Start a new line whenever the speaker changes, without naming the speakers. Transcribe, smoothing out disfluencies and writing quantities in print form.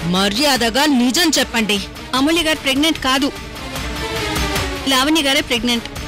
మర్యాదగా నిజం చెప్పండి.
అమూల్య గారు ప్రెగ్నెంట్ కాదు, లావణ్య గారే ప్రెగ్నెంట్.